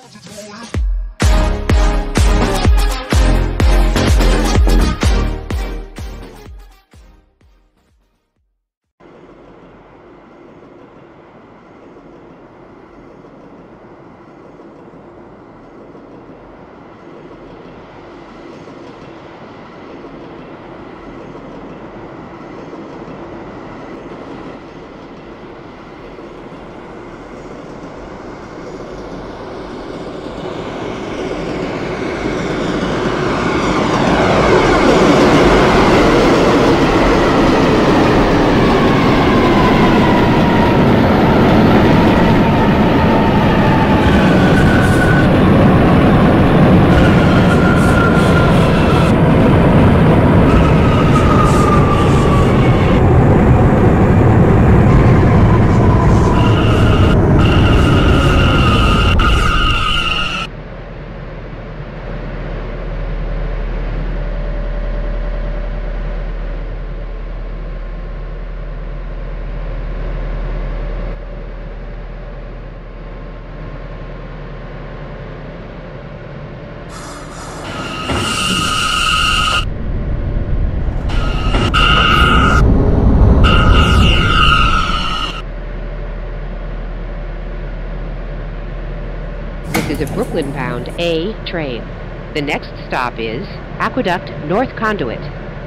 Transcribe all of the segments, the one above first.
Is a Brooklyn-bound A train. The next stop is Aqueduct North Conduit.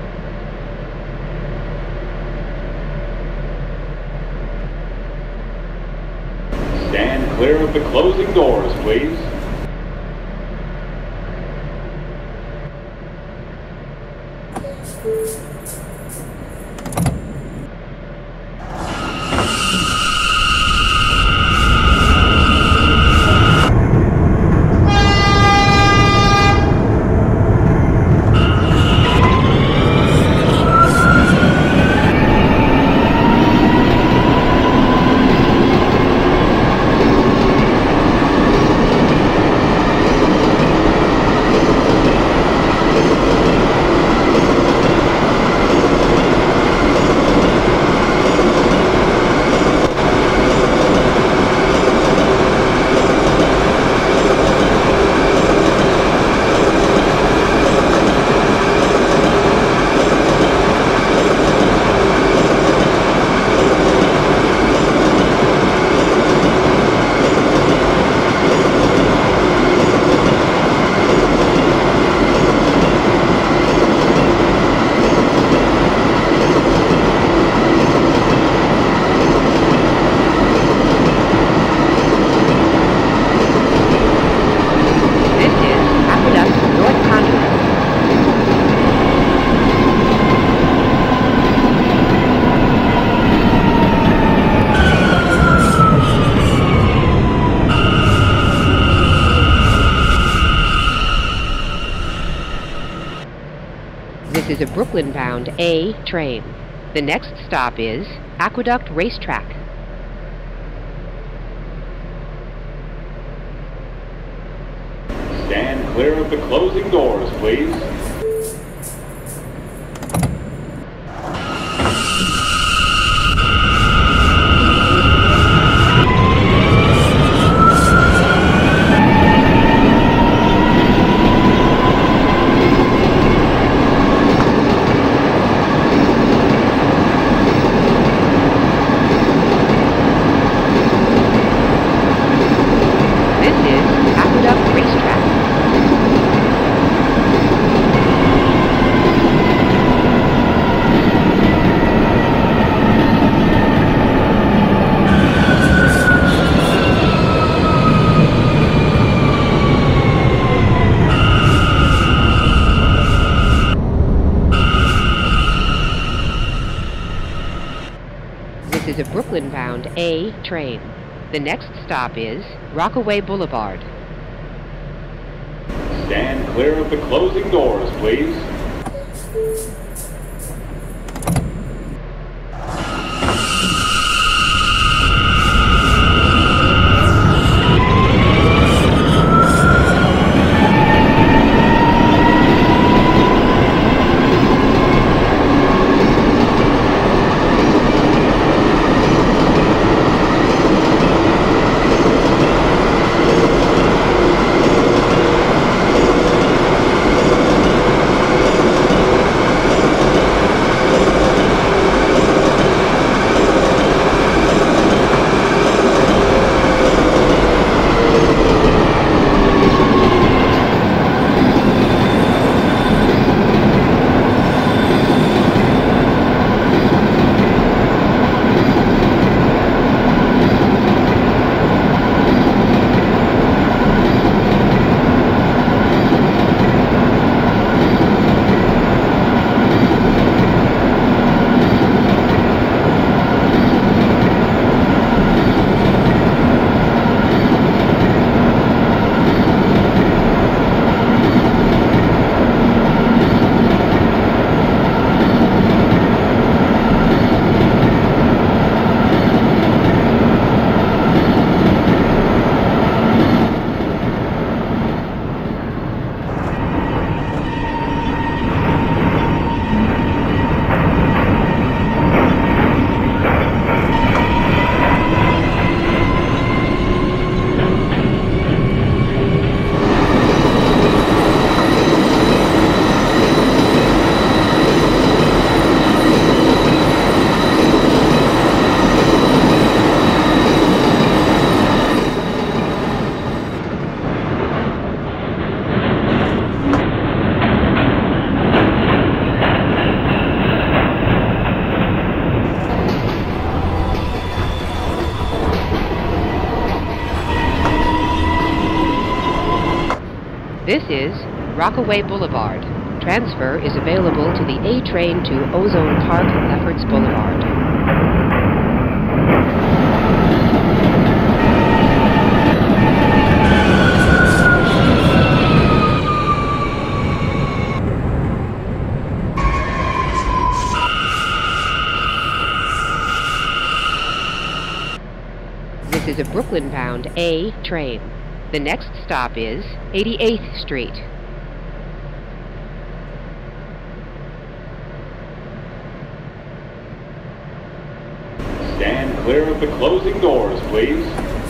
Stand clear of the closing doors, please. This is a Brooklyn-bound A train. The next stop is Aqueduct Racetrack. Stand clear of the closing doors, please. This is a Brooklyn-bound A train. The next stop is Rockaway Boulevard. Stand clear of the closing doors, please. This is Rockaway Boulevard. Transfer is available to the A train to Ozone Park, Lefferts Boulevard. This is a Brooklyn-bound A train. The next stop is 88th Street. Stand clear of the closing doors, please.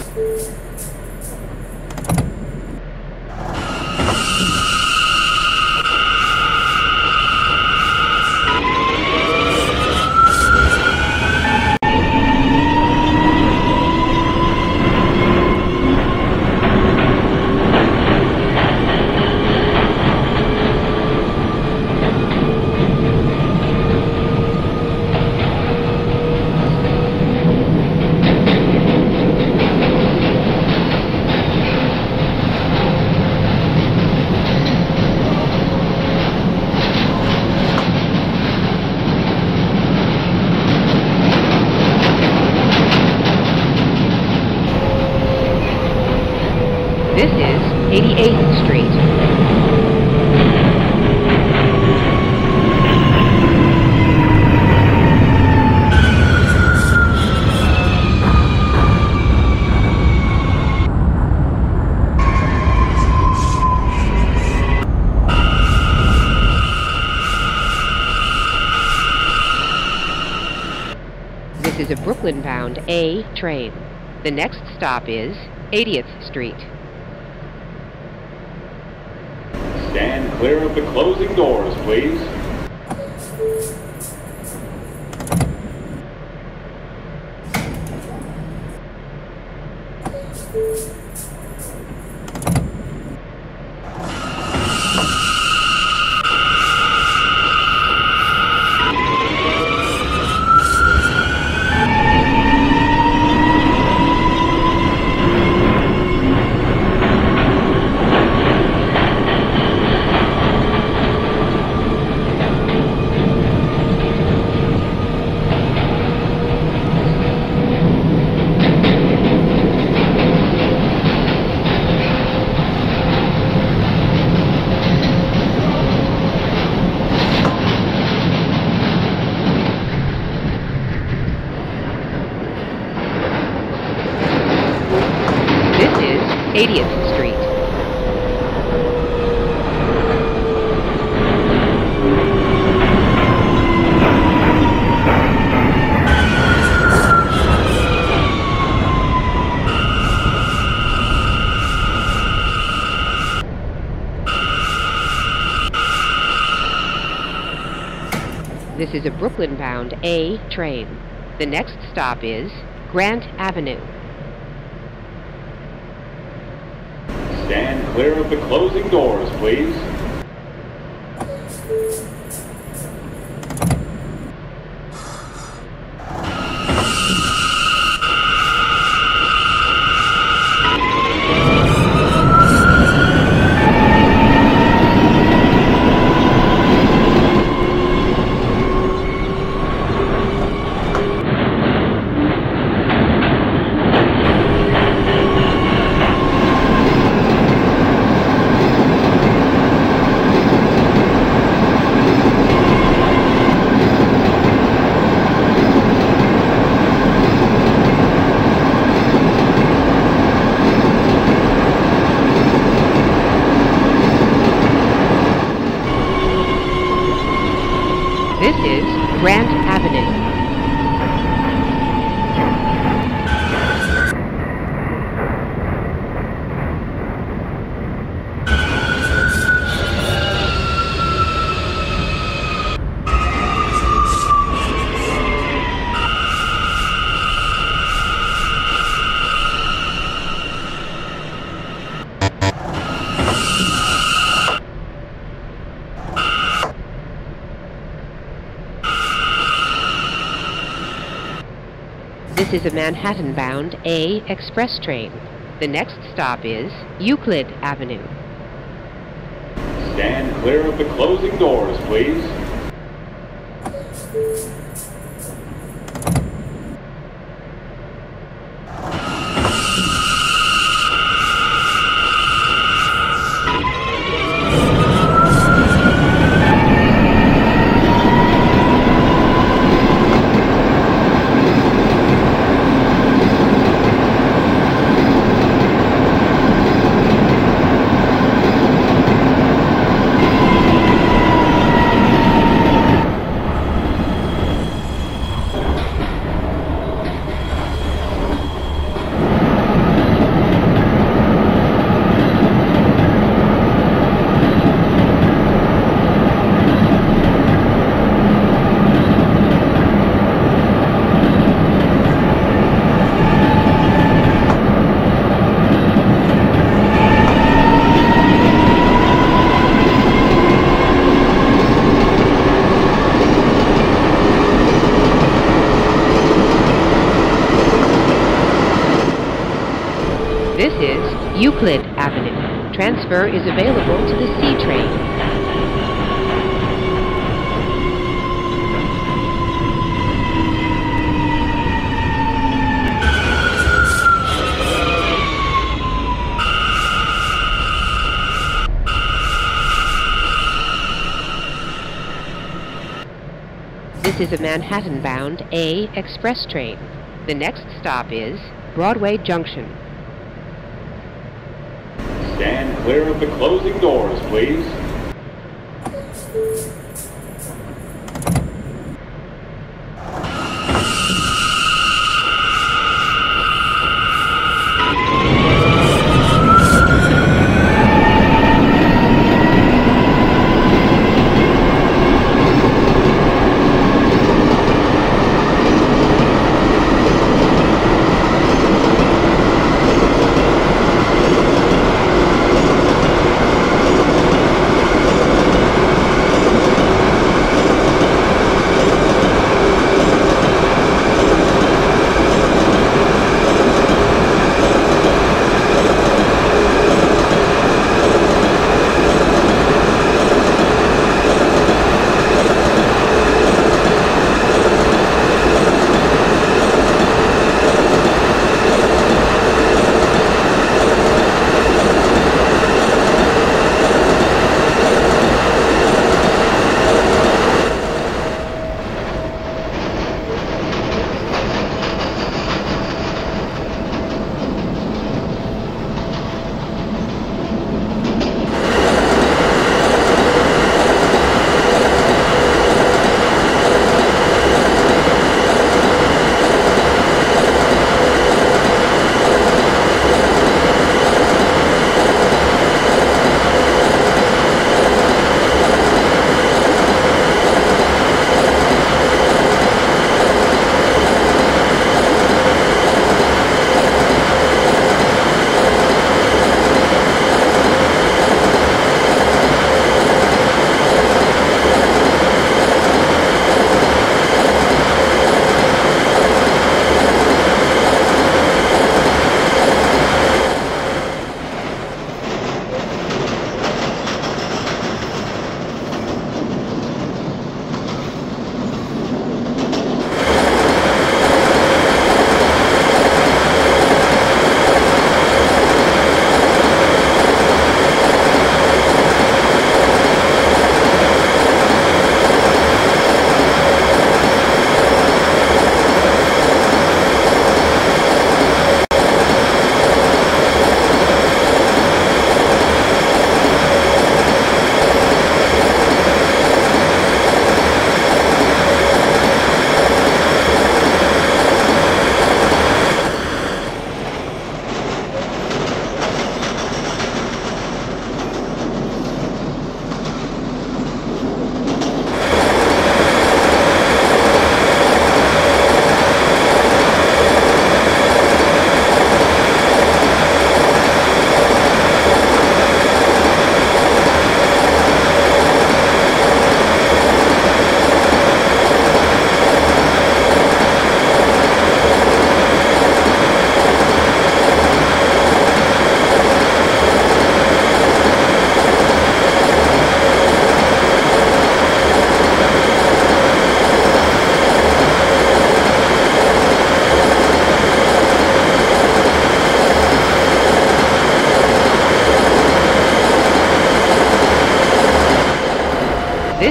This is 88th Street. This is a Brooklyn-bound A train. The next stop is 80th Street. Stand clear of the closing doors, please. This is 80th Street. This is a Brooklyn-bound A train. The next stop is Grant Avenue. Stand clear of the closing doors, please. This is Grant Avenue. This is a Manhattan-bound A express train. The next stop is Euclid Avenue. Stand clear of the closing doors, please. This is Euclid Avenue. Transfer is available to the C train. This is a Manhattan-bound A express train. The next stop is Broadway Junction. Stand clear of the closing doors, please.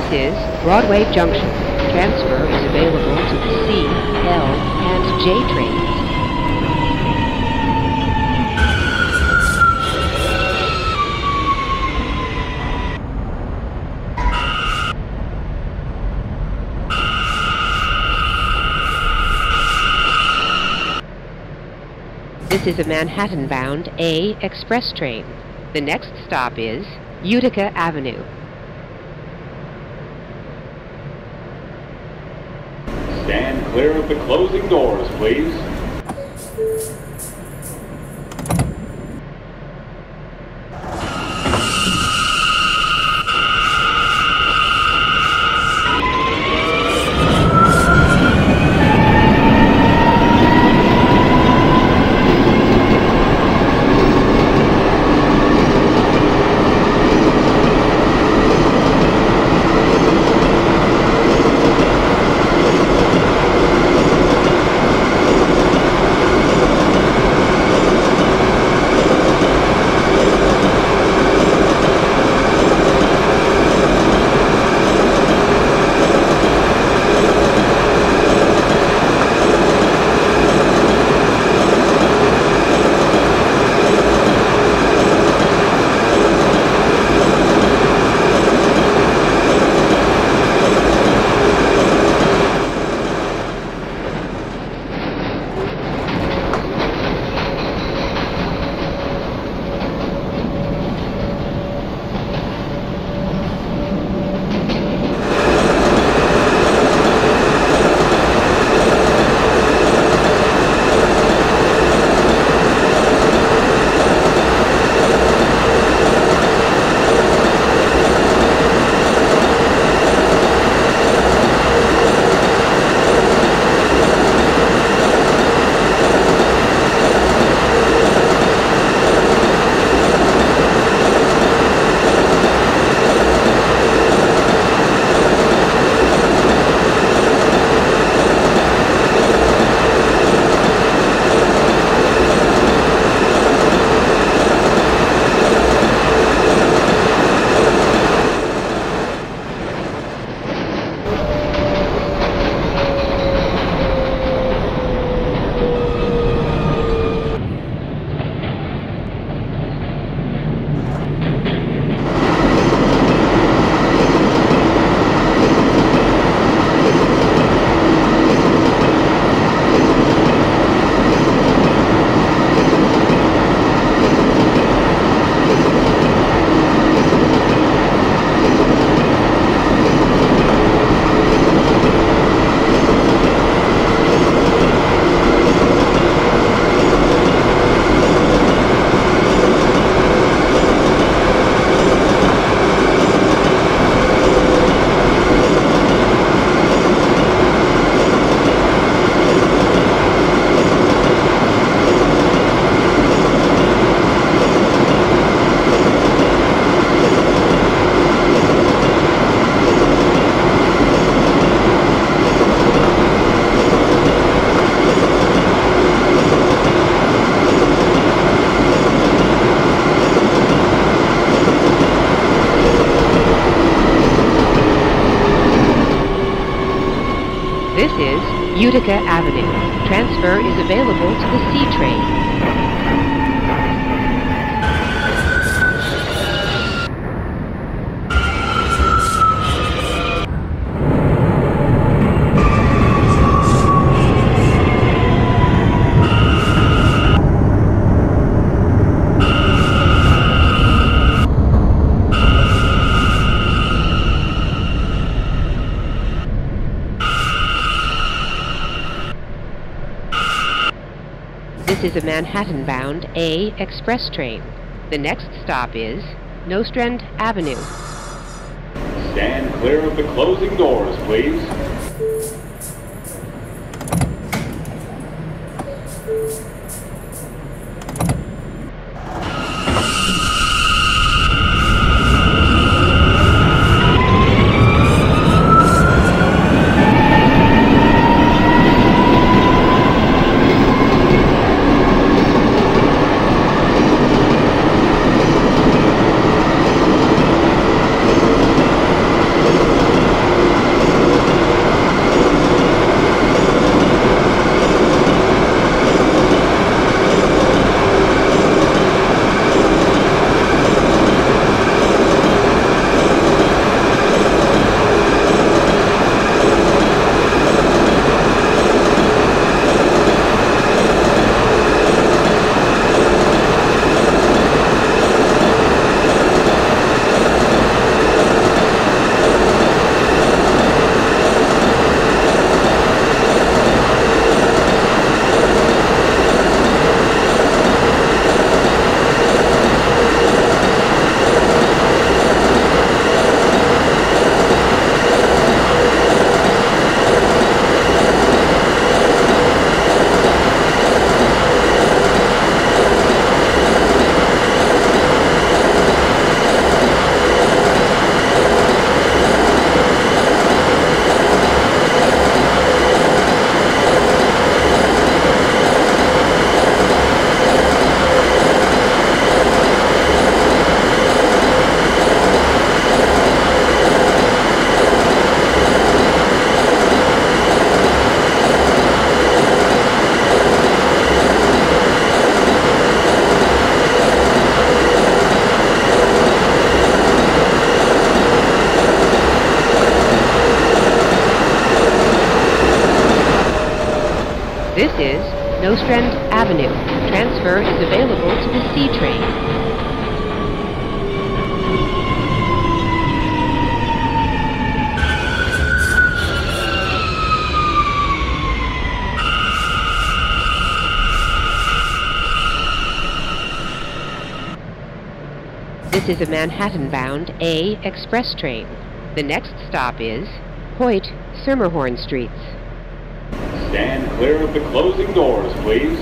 This is Broadway Junction. Transfer is available to the C, L, and J trains. This is a Manhattan-bound A express train. The next stop is Utica Avenue. Stand clear of the closing doors, please. This is Utica Avenue. Transfer is available to the C train. This is a Manhattan-bound A express train. The next stop is Nostrand Avenue. Stand clear of the closing doors, please. This is Nostrand Avenue. Transfer is available to the C train. This is a Manhattan-bound A express train. The next stop is Hoyt-Schermerhorn Streets. Stand clear of the closing doors, please.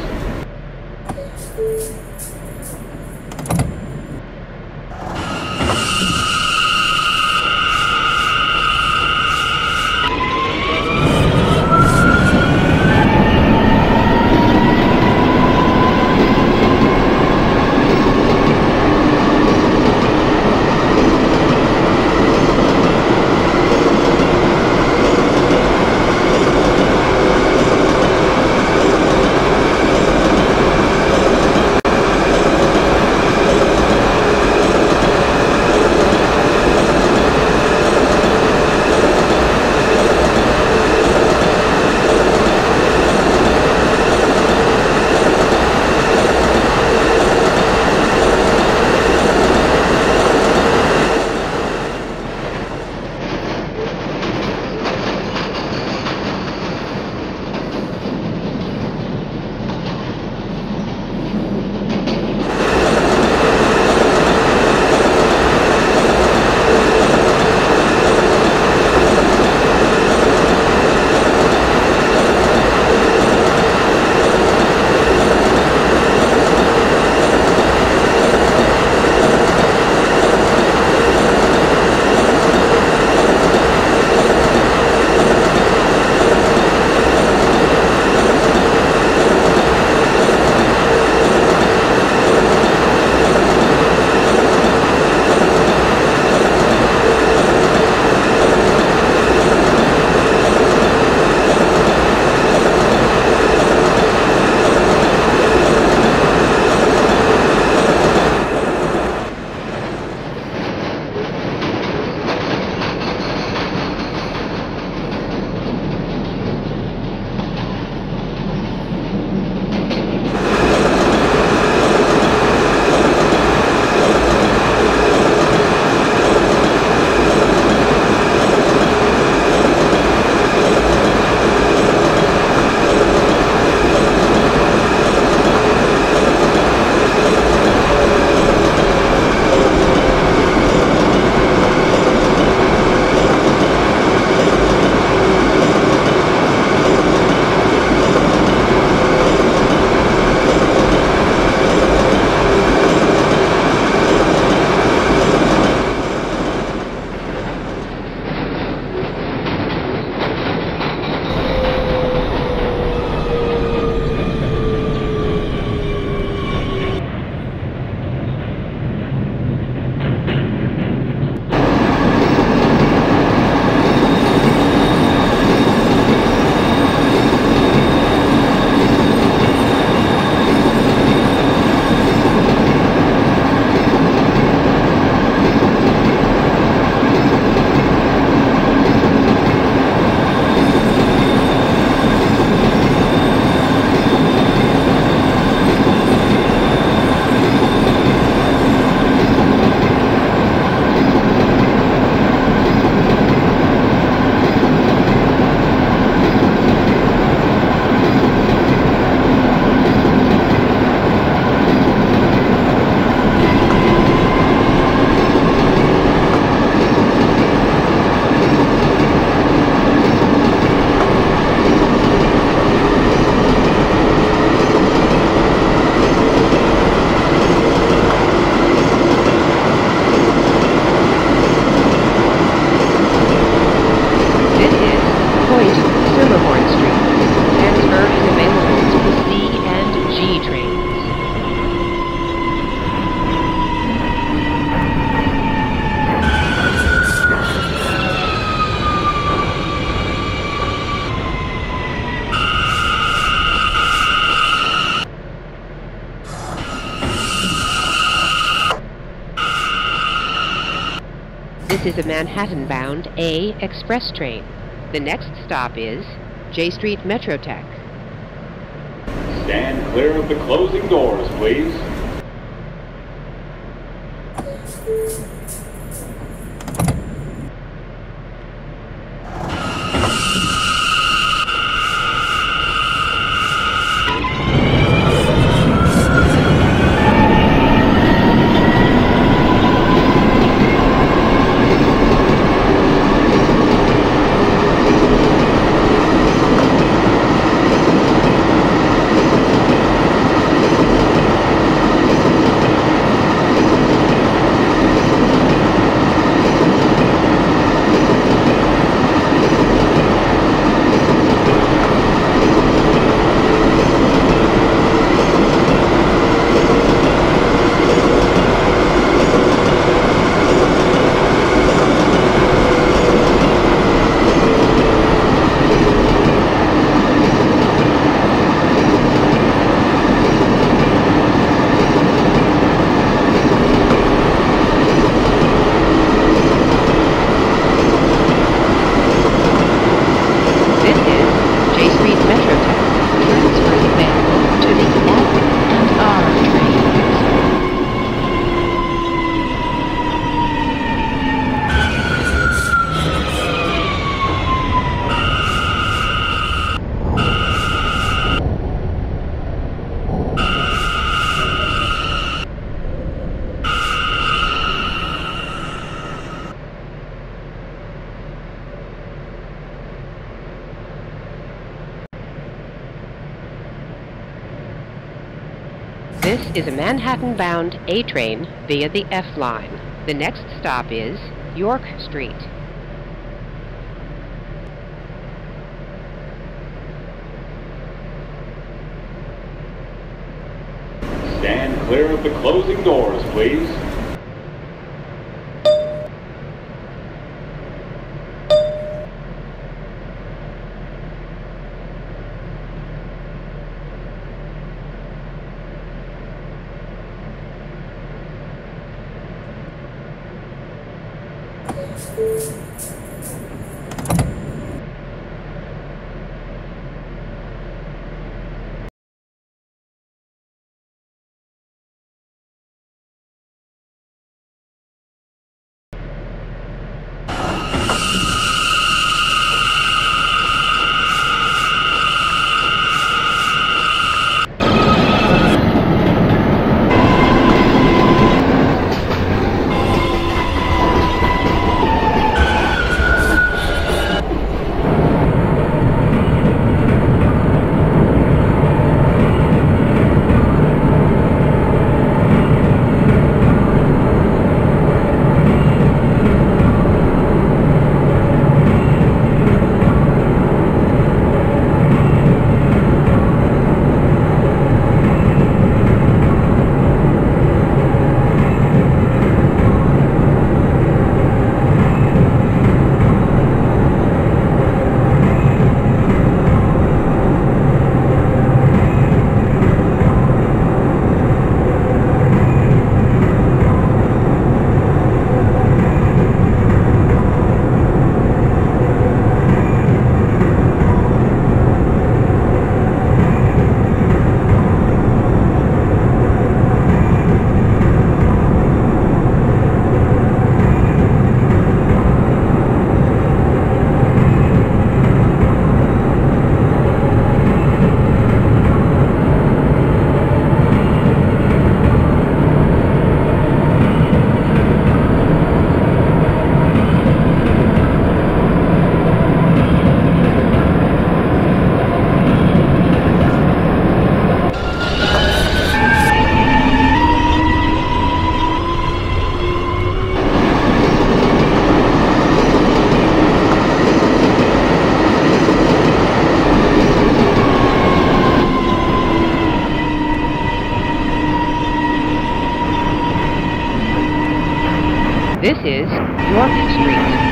This is a Manhattan-bound A express train. The next stop is J Street Metrotech. Stand clear of the closing doors, please. This is a Manhattan-bound A train via the F line. The next stop is York Street. Stand clear of the closing doors, please. This is York Street.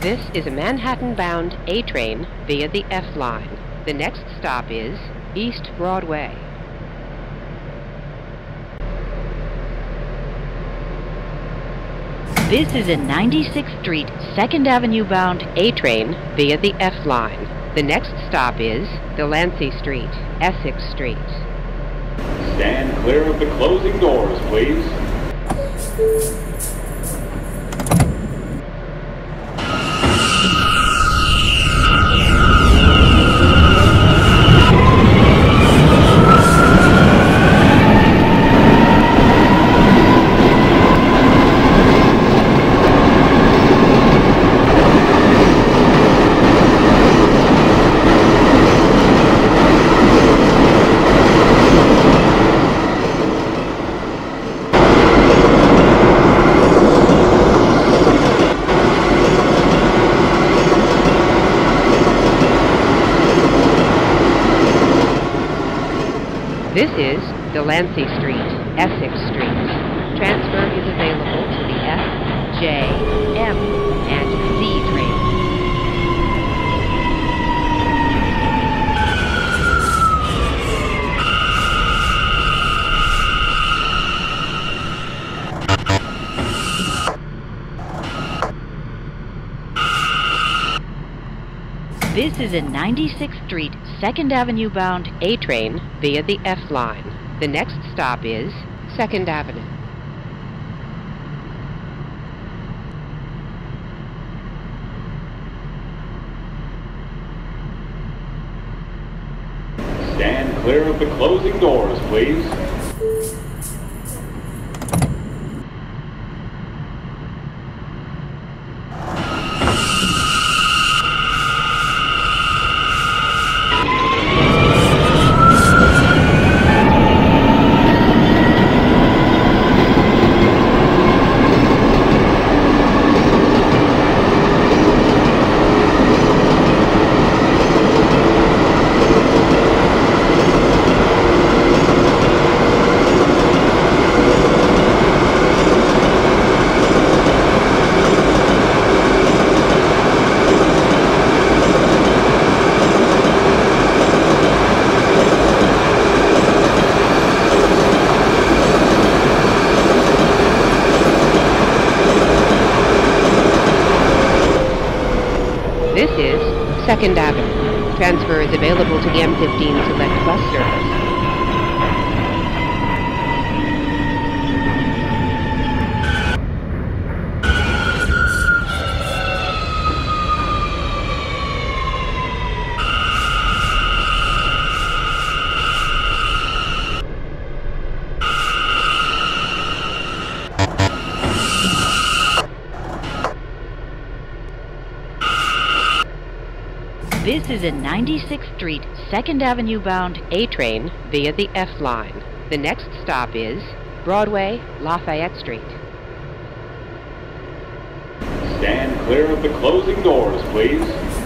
This is a Manhattan-bound A train via the F line. The next stop is East Broadway. This is a 96th Street, 2nd Avenue bound A train via the F line. The next stop is Delancey Street, Essex Street. Stand clear of the closing doors, please. This is Delancey Street, Essex Street. Transfer is available to the F, J, M, and Z trains. This is a 96th Street, 2nd Avenue bound A train via the F line. The next stop is 2nd Avenue. Stand clear of the closing doors, please. This is 2nd Avenue. Transfer is available to the M15 Select Bus Service. This is a 96th Street, 2nd Avenue bound A train via the F line. The next stop is Broadway, Lafayette Street. Stand clear of the closing doors, please.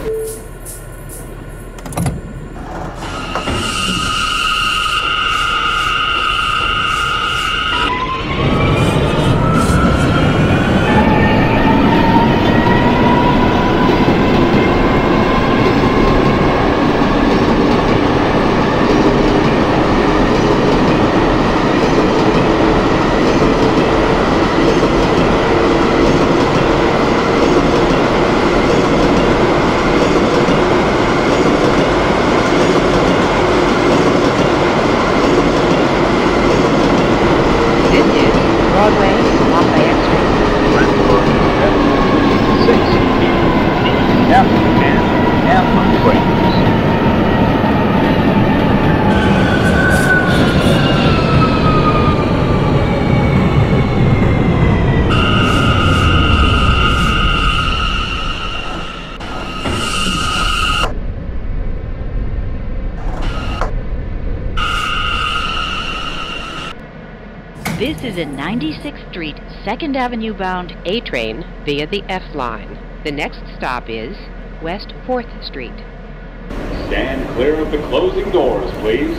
This is a 96th Street, 2nd Avenue bound A train via the F line. The next stop is West 4th Street. Stand clear of the closing doors, please.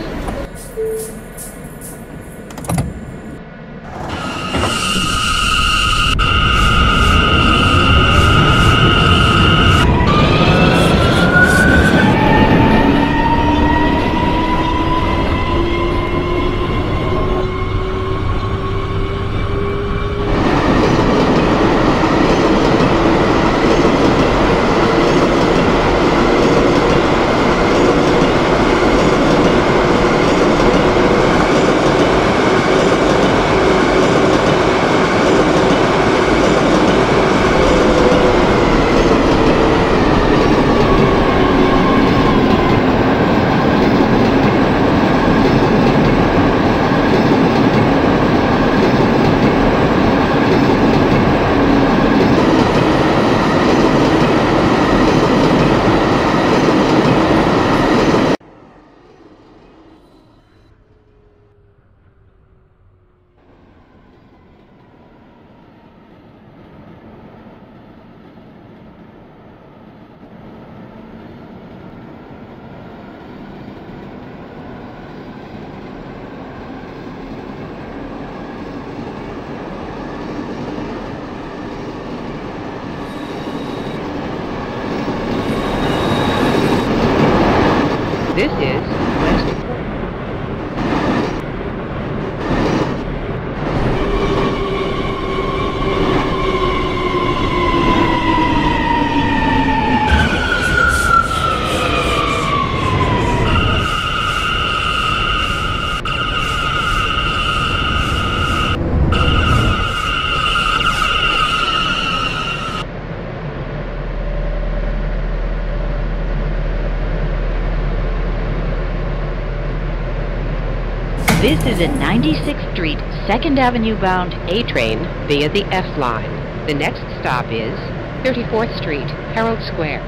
This is a 96th Street, 2nd Avenue bound A train via the F line. The next stop is 34th Street, Herald Square.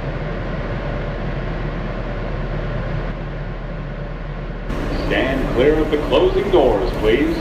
Stand clear of the closing doors, please.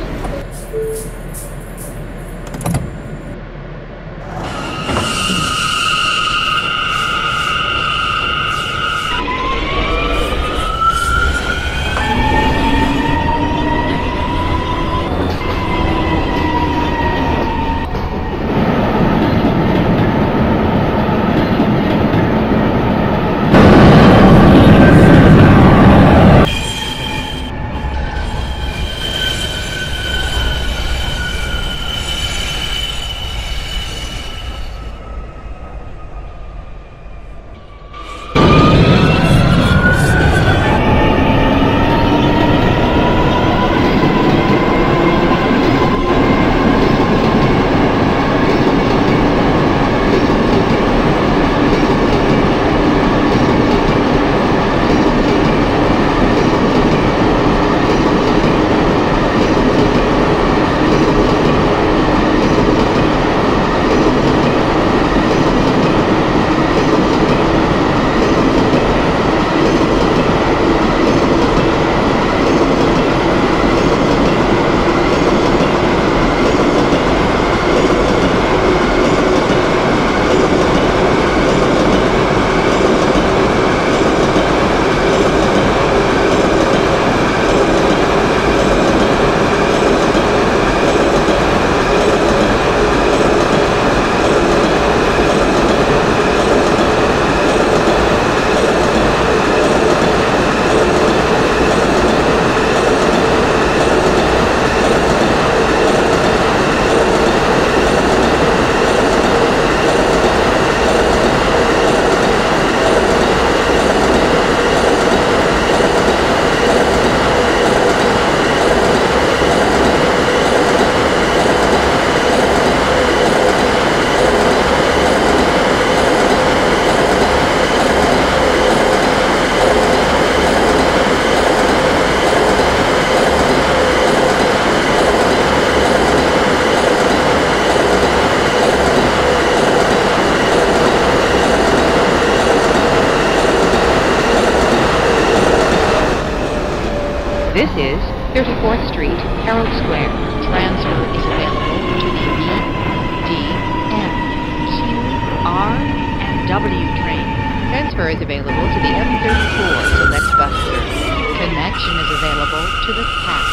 This is 34th Street, Herald Square. Transfer is available to the B, D, N, Q, R, and W train. Transfer is available to the M34 Select Bus Service. Connection is available to the PAC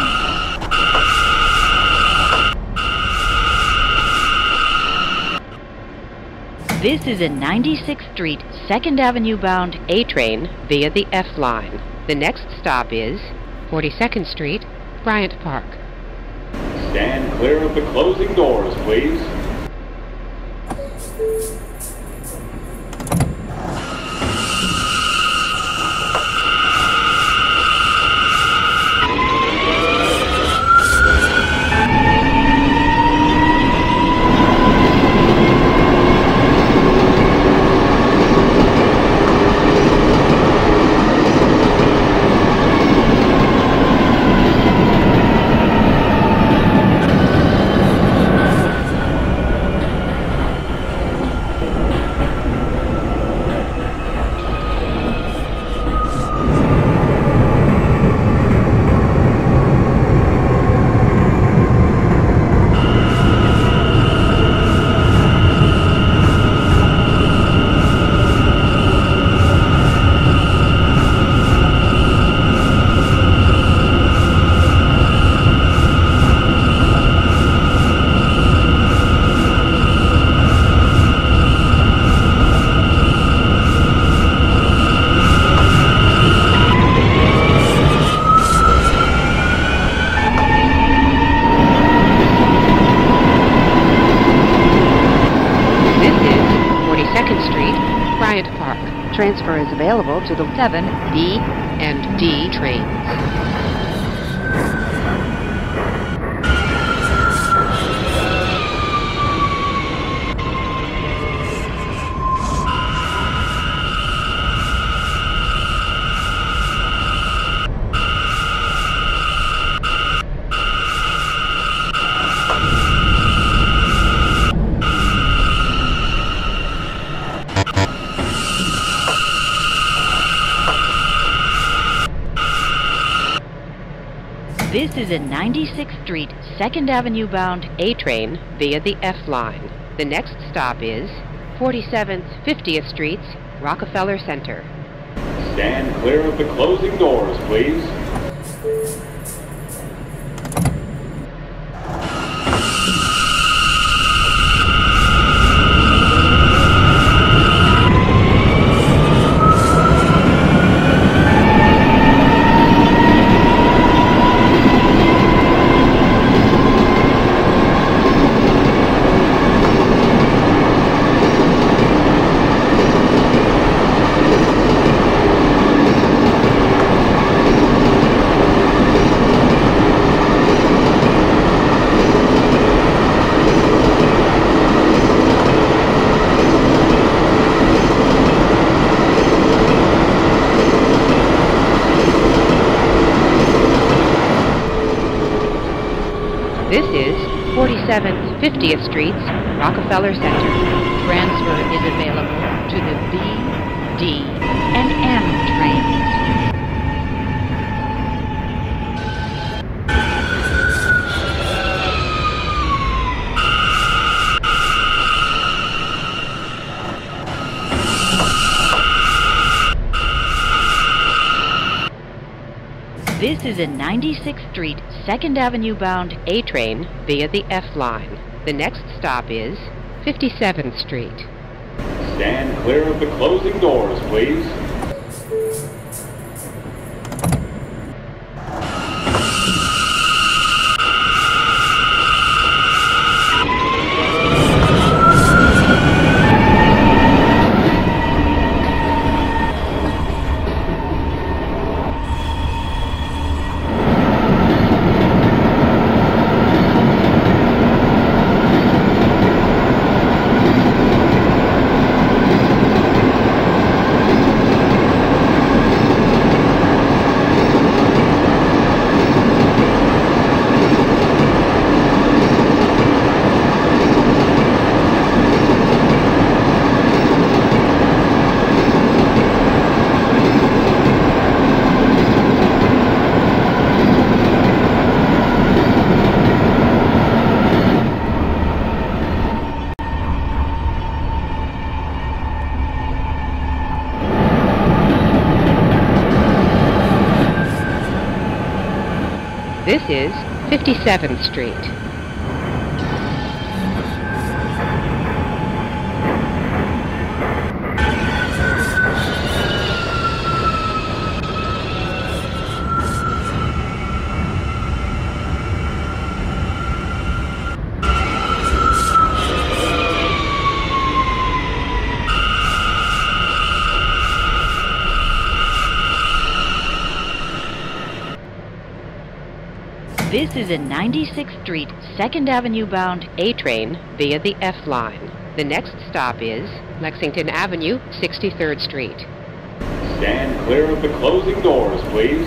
train. This is a 96th Street, 2nd Avenue bound A train via the F line. The next stop is 42nd Street, Bryant Park. Stand clear of the closing doors, please. Transfer is available to the 7, B, and D trains. This is a 96th Street, 2nd Avenue bound A train via the F line. The next stop is 47th 50th Streets, Rockefeller Center. Stand clear of the closing doors, please. This is 47th 50th Streets, Rockefeller Center. Transfer is available to the B, D, and M trains. This is a 96th Street, 2nd Avenue bound A train via the F line. The next stop is 57th Street. Stand clear of the closing doors, please. This is 57th Street. This is a 96th Street, 2nd Avenue bound A train via the F line. The next stop is Lexington Avenue, 63rd Street. Stand clear of the closing doors, please.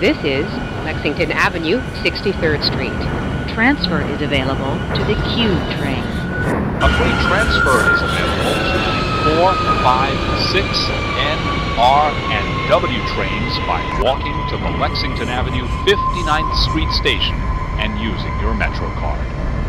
This is Lexington Avenue, 63rd Street. Transfer is available to the Q train. A free transfer is available to the 4, 5, 6, N, R, and W trains by walking to the Lexington Avenue 59th Street station and using your Metro card.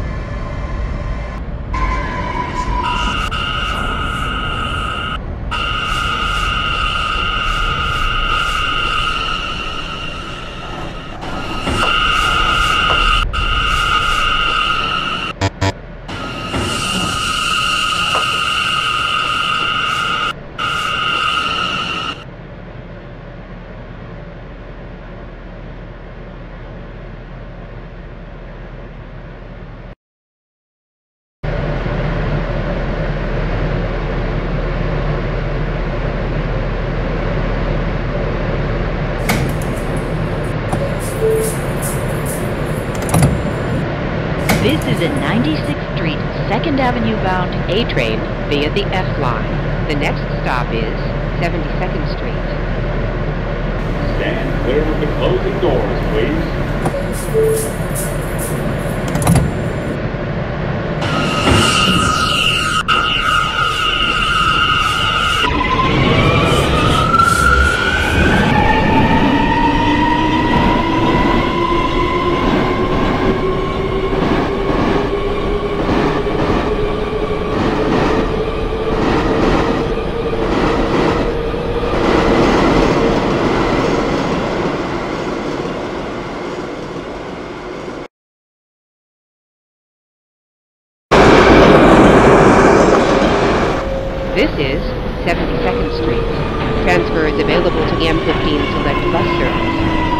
This is a 96th Street, 2nd Avenue bound A train via the F line. The next stop is 72nd Street. Stand clear of the closing doors, please. This is 72nd Street. Transfer is available to the M15 Select bus service.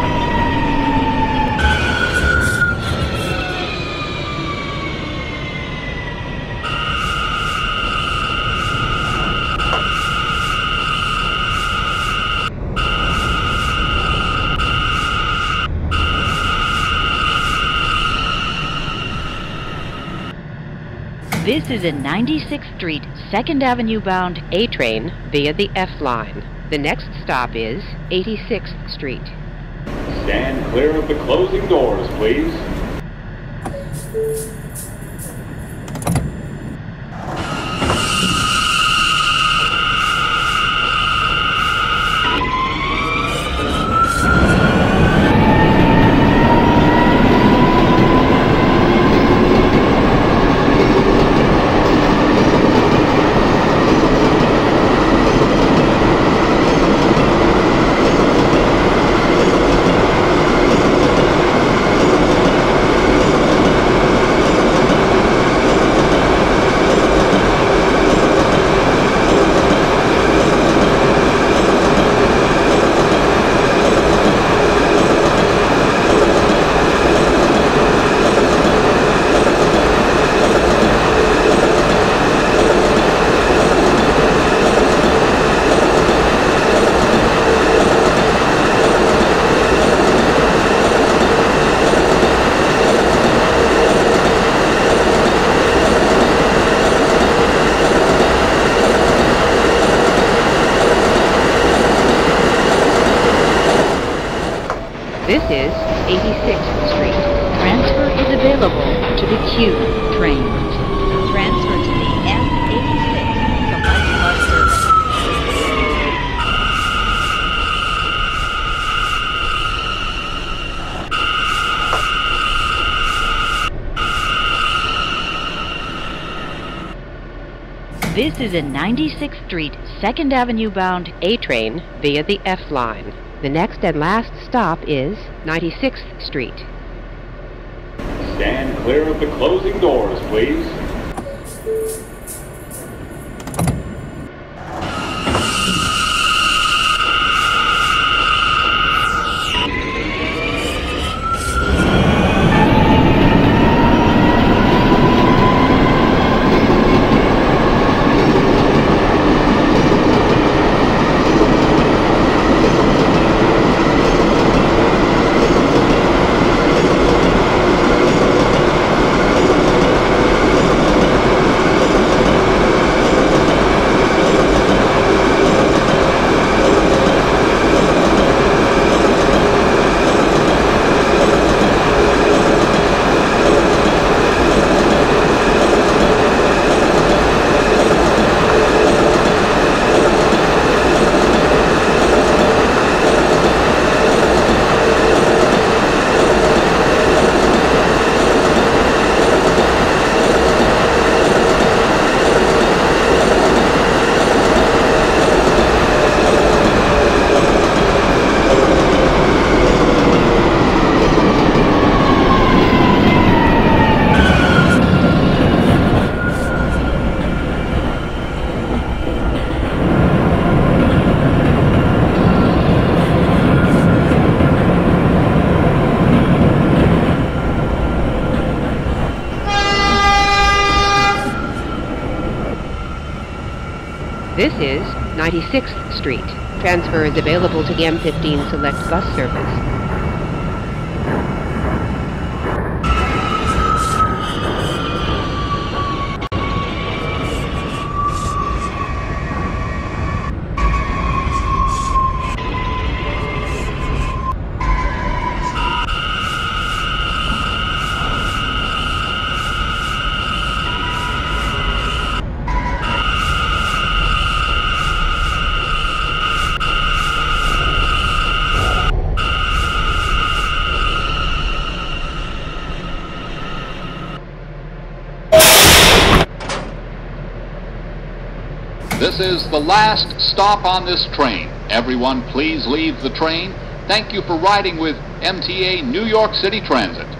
This is a 96th Street, 2nd Avenue bound A train via the F line. The next stop is 86th Street. Stand clear of the closing doors, please. This is 86th Street. Transfer is available to the Q train. Transfer to the M86 Select bus service. This is a 96th Street, 2nd Avenue bound A train via the F line. The next and last stop is 96th Street. Stand clear of the closing doors, please. This is 96th Street. Transfer is available to the M15 Select bus service. This is the last stop on this train. Everyone please leave the train. Thank you for riding with MTA New York City Transit.